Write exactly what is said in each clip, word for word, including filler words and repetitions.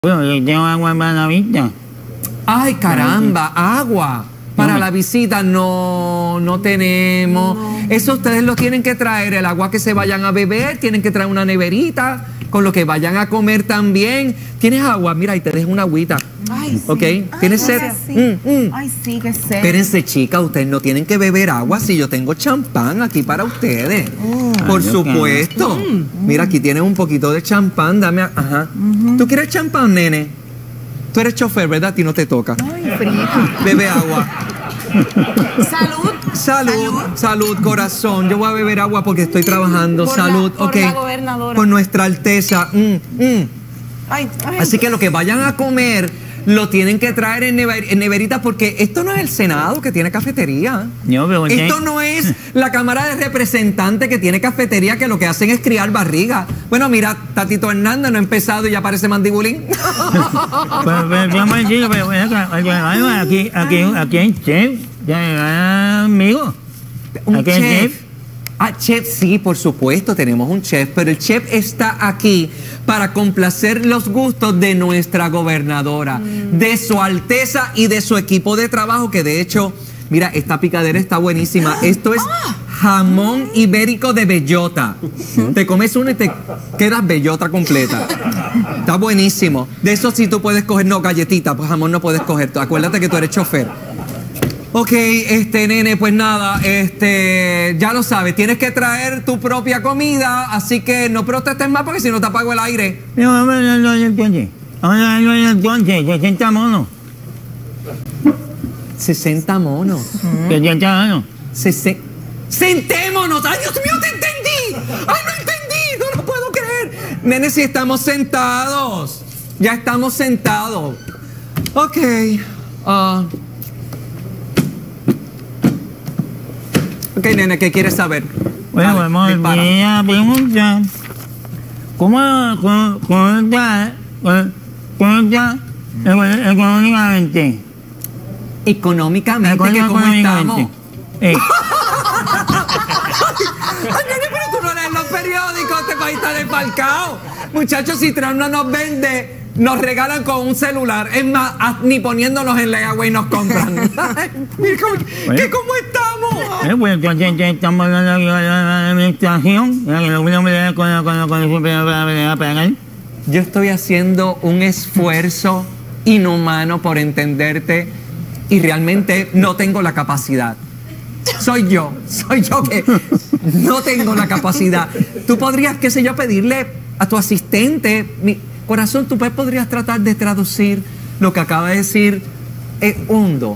Bueno, yo tengo agua para la vista. Ay, caramba, agua. Para la visita no, no tenemos. Eso ustedes lo tienen que traer, el agua que se vayan a beber, tienen que traer una neverita, con lo que vayan a comer también. ¿Tienes agua? Mira, y te dejo una agüita. Ay, sí. ¿Ok? Ay, ¿Tienes ay, sed? sí. Mm, mm. Ay, sí, qué sed. Espérense, chicas, ustedes no tienen que beber agua si yo tengo champán aquí para ustedes. Mm. Por Ay, supuesto. Mm. Mira, aquí tienes un poquito de champán, dame. a- Ajá. ¿Tú quieres champán, nene? Tú eres chofer, ¿verdad? A ti no te toca. Ay, frita. Bebe agua. Salud. Salud, salud, corazón. Yo voy a beber agua porque estoy trabajando. Por la- Salud, por ok. la gobernadora. Por nuestra alteza. Mm, mm. Ay, ay. Así que lo que vayan a comer lo tienen que traer en, never- en neveritas porque esto no es el Senado que tiene cafetería. Yo pregunté. Esto no es la Cámara de Representantes que tiene cafetería, que lo que hacen es criar barriga. Bueno, mira, Tatito Hernández no ha empezado y ya parece mandibulín. Pero, pero, pero, pero, chico, pero, ven acá, oye, algo, aquí, aquí, aquí hay chef, ya, amigo. Un Aquí hay chef. chef. Ah, chef, sí, por supuesto, tenemos un chef, pero el chef está aquí para complacer los gustos de nuestra gobernadora, Mm. de su alteza y de su equipo de trabajo, que de hecho, mira, esta picadera está buenísima. Esto es jamón ibérico de bellota. Te comes uno y te quedas bellota completa. Está buenísimo. De eso sí tú puedes coger, no, galletita, pues jamón no puedes coger. Acuérdate que tú eres chofer. Ok, este nene, pues nada, este, ya lo sabes, tienes que traer tu propia comida, así que no protestes más porque si no te apago el aire. No, vamos a hablarlo entonces. Vamos a hablarlo entonces, sesenta monos. sesenta monos. sesenta monos. Sese- ¡Sentémonos! ¡Ay, Dios mío, te entendí! ¡Ay, no entendí! ¡No lo puedo creer! Nene, si estamos sentados. Ya estamos sentados. Ok. ah. Ok, nene, ¿qué quieres saber? Bueno, Dale, vamos dispara. a preguntar. ¿Cómo, cómo, cómo está, cómo, cómo está eco- económicamente? Económicamente, que ¿cómo Económicamente. estamos? Eh, Ay, nene, pero tú no lees los periódicos, este país está desfalcado. Muchachos, si Trump no nos vende, nos regalan con un celular. Es más, a- ni poniéndonos en layaway nos compran. Ay, mira cómo, ¿qué, ¿cómo estamos? eh, pues entonces entonces estamos hablando de la administración, la que no puede pelear con la con la- con la Suprema para pelear para ganar. Yo estoy haciendo un esfuerzo inhumano por entenderte y realmente no tengo la capacidad. Soy yo, soy yo que no tengo la capacidad. Tú podrías, qué sé yo, pedirle a tu asistente, mi corazón, tú pues podrías tratar de traducir lo que acaba de decir eh, Hundo.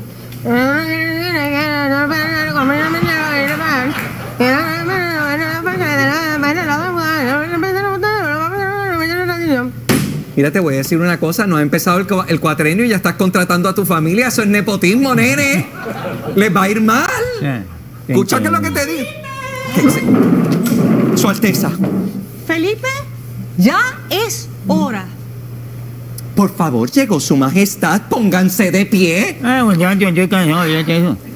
Mira, te voy a decir una cosa, no ha empezado el, cua- el cuatrenio y ya estás contratando a tu familia, eso es nepotismo, nene. Les va a ir mal. Eh, Escucha que es lo que te digo. Que se- Su Alteza, Felipe, ya es hora. por favor, llegó su majestad, pónganse de pie. Ah, muchachos, yo estoy cansado, ya te eso.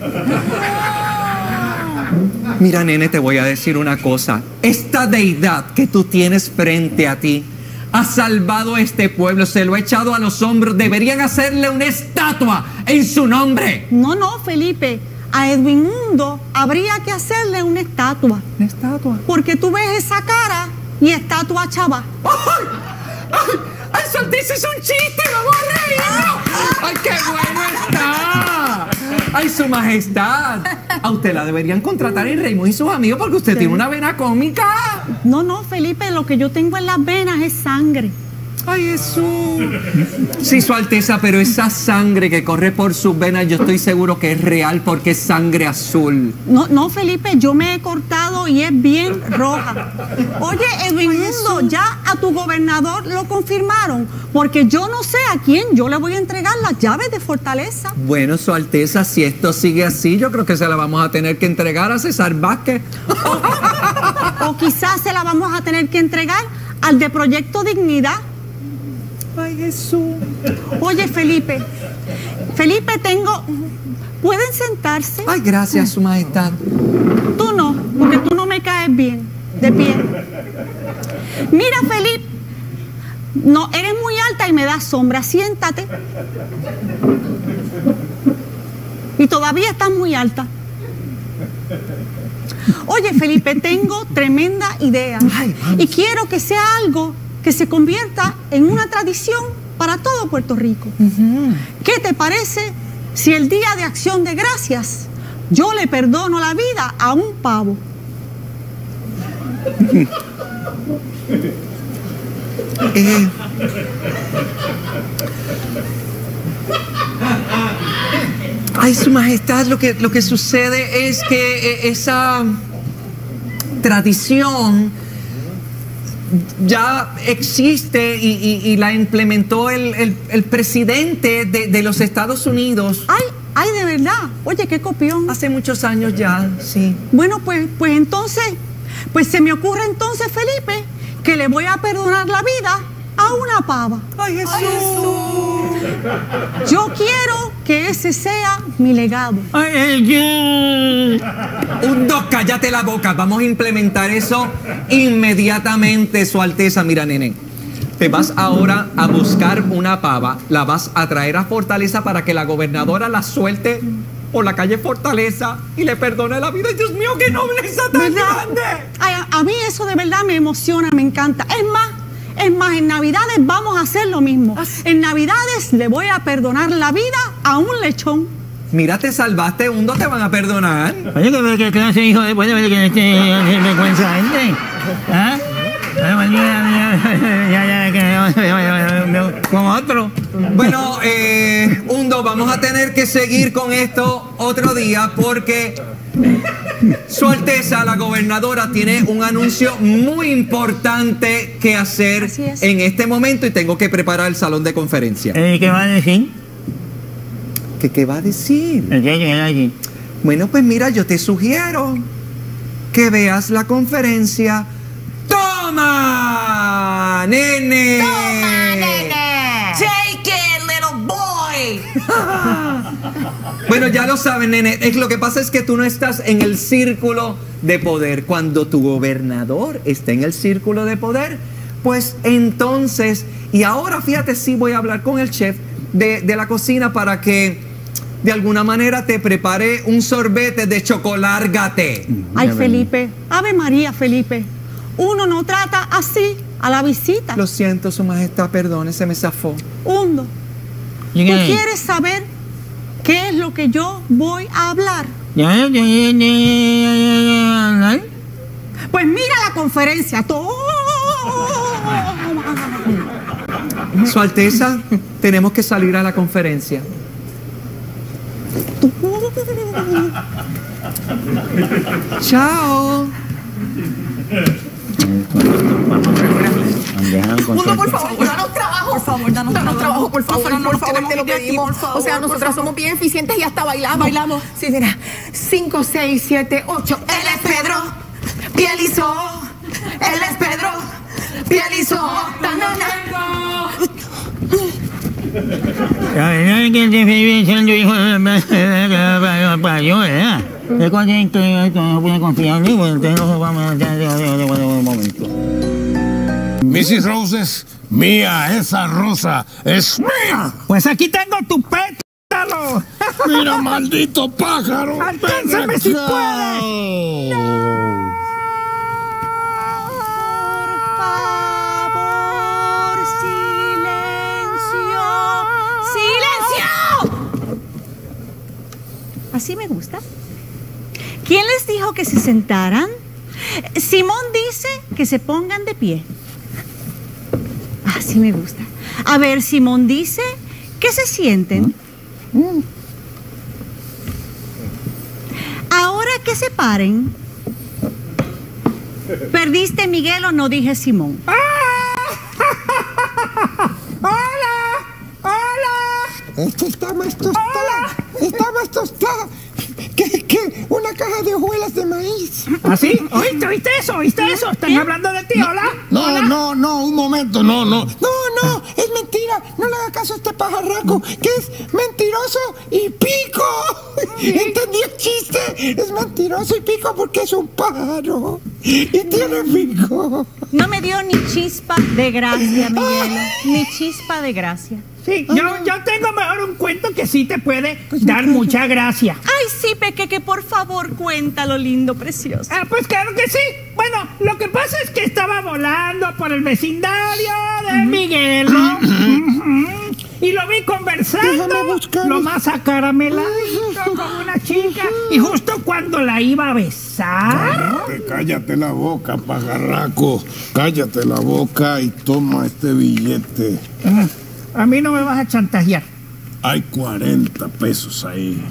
Mira, nene, te voy a decir una cosa. Esta deidad que tú tienes frente a ti ha salvado a este pueblo, se lo ha echado a los hombros. Deberían hacerle una estatua en su nombre. No, no, Felipe. A Edwin Mundo habría que hacerle una estatua. ¿Una estatua? Porque tú ves esa cara y estatua chava. ¡Ay! ¡Ay! ¡Ay, su Alteza es un chiste! ¡Vamos a reírnos! ¡Ay, qué bueno está! ¡Ay, su majestad! A usted la deberían contratar en Raymond y sus amigos porque usted tiene una vena cómica. No, no, Felipe, lo que yo tengo en las venas es sangre. ¡Ay, Jesús! Sí, su Alteza, pero esa sangre que corre por sus venas yo estoy seguro que es real porque es sangre azul. No, no, Felipe, yo me he cortado y es bien roja. Oye, Edwin Mundo, ya a tu gobernador lo confirmaron, porque yo no sé a quién yo le voy a entregar las llaves de Fortaleza. Bueno, su Alteza, si esto sigue así, yo creo que se la vamos a tener que entregar a César Vázquez. O quizás se la vamos a tener que entregar al de Proyecto Dignidad. ¡Ay, Jesús! Oye, Felipe, Felipe, tengo... ¿Pueden sentarse? ¡Ay, gracias, su majestad! Tú no, porque tú no me caes bien. De pie. Mira, Felipe, No, eres muy alta y me das sombra. Siéntate. Y todavía estás muy alta. Oye, Felipe, tengo tremenda idea. Y quiero que sea algo que se convierta en una tradición para todo Puerto Rico. Uh-huh. ¿Qué te parece si el Día de Acción de Gracias yo le perdono la vida a un pavo? eh. Ay, Su Majestad, lo que, lo que sucede es que eh, esa tradición ya existe y, y, y la implementó el, el, el presidente de, de los Estados Unidos. Ay, ay, de verdad. Oye, qué copión. Hace muchos años ya, sí. Bueno, pues, pues entonces, pues se me ocurre entonces, Felipe, que le voy a perdonar la vida a una pava. ¡Ay, Jesús! ¡Ay, Jesús! Yo quiero que ese sea mi legado. Ay, ay, Un dos, cállate la boca. Vamos a implementar eso inmediatamente, Su Alteza. Mira, nene, te vas ahora a buscar una pava, la vas a traer a Fortaleza para que la gobernadora la suelte por la calle Fortaleza y le perdone la vida. Dios mío, qué nobleza tan ¿verdad? grande. Ay, a, a mí eso de verdad me emociona, me encanta. Es más, Es más, en Navidades vamos a hacer lo mismo. En Navidades le voy a perdonar la vida a un lechón. Mira, te salvaste, un dos te van a perdonar. Oye, que, que, que ese hijo después de ver que este vergüenza gente. ¿Ah? Ya, ya, que con otro. Bueno, eh, Hundo, vamos a tener que seguir con esto otro día porque Su Alteza, la gobernadora, tiene un anuncio muy importante que hacer en este momento y tengo que preparar el salón de conferencia. ¿Y qué va a decir? ¿Qué, qué va a decir? ¿Qué, bueno, pues mira, yo te sugiero que veas la conferencia. ¡Toma, nene! ¡Toma, nene! ¡Take it, little boy! Bueno, ya lo saben, nene. Es, lo que pasa es que tú no estás en el círculo de poder. Cuando tu gobernador está en el círculo de poder, pues entonces... Y ahora, fíjate, sí voy a hablar con el chef de, de la cocina para que de alguna manera te prepare un sorbete de chocolárgate. Ay, Felipe. Ave María, Felipe. Uno no trata así a la visita. Lo siento, Su Majestad, perdone, se me zafó. Hundo, ¿tú quieres saber qué es lo que yo voy a hablar? Pues mira la conferencia. Su Alteza, tenemos que salir a la conferencia. Chao. Hundo, por favor, danos trabajo. Por favor, danos trabajo, por favor. No nos tenemos que ir de aquí, por favor. O sea, nosotras somos bien eficientes y hasta bailamos. Bailamos. Sí, mira. Cinco, seis, siete, ocho. Él es Pedro. Pielizó. Él es Pedro. Pielizó. La verdad es que te estoy siendo hijo para yo, ¿verdad? Es cuando no puede confiar en mí, pues entonces no vamos a hacer un momento. missus Roses, mía, esa rosa es mía. Pues aquí tengo tu pétalo. Mira, maldito pájaro. Alcánzame si puedes. Así me gusta. ¿Quién les dijo que se sentaran? Simón dice que se pongan de pie. Así me gusta. A ver, Simón dice que se sienten. Ahora que se paren. ¿Perdiste, Miguel, o no dije Simón? Es que está más tostada, está más tostada. ¿Qué, qué? Una caja de hojuelas de maíz. ¿Ah, sí? ¿Oíste, oíste eso? ¿Oíste eso? ¿Están hablando de ti? ¿Hola? No, no, no, un momento, no, no. No, no, es mentira. No le haga caso a este pajarraco, que es mentiroso y pico. ¿Entendí el chiste? Es mentiroso y pico porque es un pájaro. Y tiene pico. No me dio ni chispa de gracia, Miguelo. Ni chispa de gracia. Sí, yo, yo tengo mejor un cuento que sí te puede dar mucha gracia. Ay, sí, Pequeque, por favor, cuéntalo, lindo, precioso. Ah, pues claro que sí. Bueno, lo que pasa es que estaba volando por el vecindario de Miguelo. Y lo vi conversando, lo más acarameladito con una chica. Y justo cuando la iba a besar... Cállate, cállate la boca, pajarraco. Cállate la boca y toma este billete. A mí no me vas a chantajear. Hay cuarenta pesos ahí.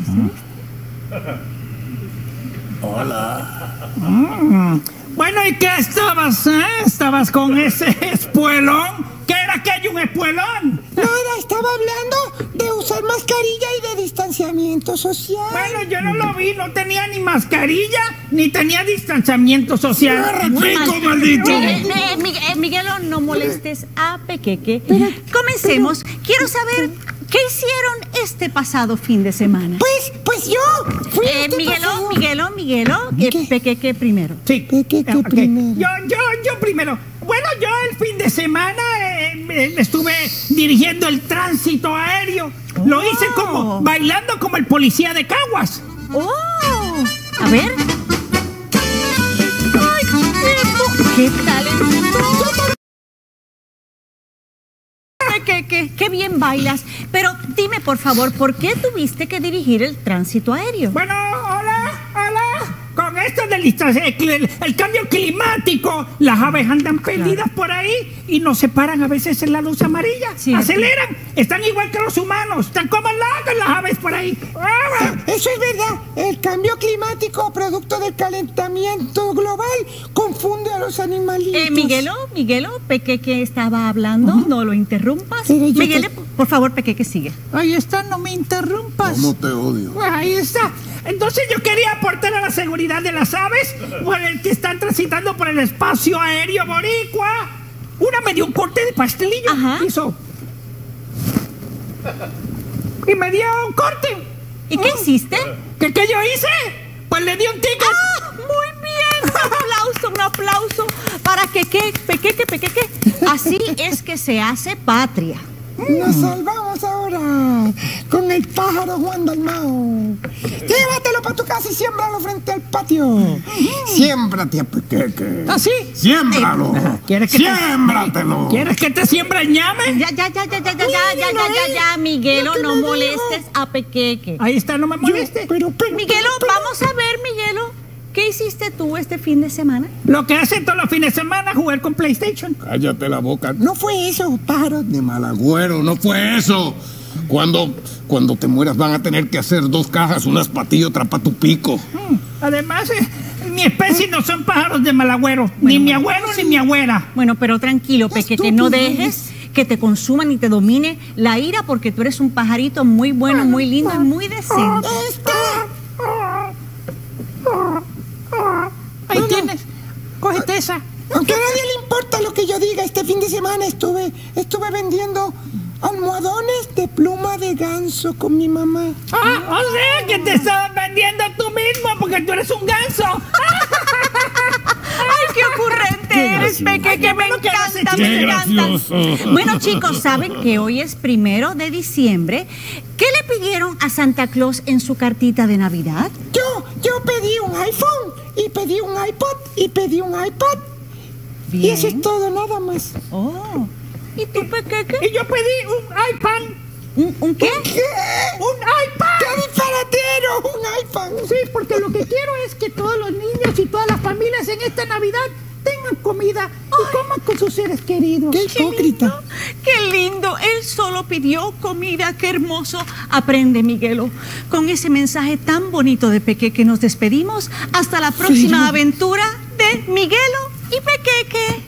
Hola. Mm. Bueno, ¿y qué estabas, eh? ¿Estabas con ese espuelón? ¿Qué era aquello, un espuelón? Nada, estaba hablando de usar mascarilla y de distanciamiento social. Bueno, yo no lo vi, no tenía ni mascarilla, ni tenía distanciamiento social. ¡Rico, maldito! Eh, eh, Miguel, eh, Miguelo, no molestes a Pequeque. Comencemos. Quiero saber qué hicieron este pasado fin de semana. Pues, pues yo fui Eh, este Miguelo, pasado- Miguelo, Miguelo, eh, ¿Qué? Pequeque primero. Sí. Pequeque Ok. primero. Yo, yo, yo primero. Bueno, yo el fin de semana eh, eh, estuve dirigiendo el tránsito aéreo. Lo hice como, bailando como el policía de Caguas. ¡Oh! A ver. ¡Ay, qué, qué talento! Qué, qué, qué bien bailas. Pero dime, por favor, ¿por qué tuviste que dirigir el tránsito aéreo? Bueno, hola, hola. Con esto del distancia- el, el cambio climático, las aves andan perdidas por ahí y nos separan a veces en la luz amarilla. Sí, Aceleran, están igual que los humanos, están como locas las aves por ahí. ¡Ah! Eso es verdad. El cambio climático, producto del calentamiento global, confunde a los animalitos. Eh, Miguelo, Miguelo, Pequeque estaba hablando, no lo interrumpas. Pero yo Miguel, te- por favor, Pequeque, sigue. Ahí está, no me interrumpas. ¿Cómo te odio? Pues ahí está. Entonces yo quería aportar a la seguridad de las aves por el que están transitando por el espacio aéreo boricua. Una me dio un corte de pastelillo. Ajá. Hizo. Y me dio un corte. ¿Y qué hiciste? ¿Qué, qué yo hice? Pues le di un ticket. ¡Ah! Muy bien. Un aplauso, un aplauso para que, que, Pequeque, Pequeque. Así es que se hace patria. Nos salvamos ahora con el pájaro Juan Dalmao. Llévatelo para tu casa y siémbralo frente al patio. Siémbrate a Pequeque. ¿Ah, sí? ¡Siémbralo! ¿Quieres que te- ¡Siémbratelo! ¿Quieres que te siembre el ñame? Ya, ya, ya, ya, ya, ya, ya, ya, ya, ya, ya, Miguelo, no molestes a Pequeque. Ahí está, no me moleste. Pero, pero, Miguelo, pero- vamos a ver, Miguelo, ¿qué hiciste tú este fin de semana? Lo que hacen todos los fines de semana, jugar con PlayStation. Cállate la boca. No fue eso, pájaro. De mal agüero, no fue eso. Cuando, cuando te mueras van a tener que hacer dos cajas, unas para ti y otra para tu pico. Además, eh, mi especie no son pájaros de mal agüero. Ni mi abuelo ni mi abuela. Bueno, pero tranquilo, Pequeque, no dejes que te consuma ni te domine la ira porque tú eres un pajarito muy bueno, muy lindo y muy decente. Ahí tienes. Cógete esa. Aunque a nadie le importa lo que yo diga, este fin de semana estuve, estuve vendiendo almohadones de pluma de ganso con mi mamá. Ah, o sea que te estabas vendiendo tú mismo porque tú eres un ganso. ¡Ay, qué ocurrente eres, Peque! ¡Que me encanta, Qué me encanta! gracioso. Bueno, chicos, ¿saben que hoy es primero de diciembre? ¿Qué le pidieron a Santa Claus en su cartita de Navidad? Yo, yo pedí un iPhone y pedí un iPod y pedí un iPad. Y eso es todo, nada más. Oh. ¿Y tú, Pequeque? Y yo pedí un iPad. ¿Un, un qué? ¿Qué? ¡Un iPad! ¡Qué disparatero! Un iPhone. Sí, porque lo que quiero es que todos los niños y todas las familias en esta Navidad tengan comida y coman con sus seres queridos. ¡Qué hipócrita! ¡Qué lindo! Él solo pidió comida. ¡Qué hermoso! Aprende, Miguelo. Con ese mensaje tan bonito de Pequeque nos despedimos. Hasta la próxima aventura de Miguelo y Pequeque.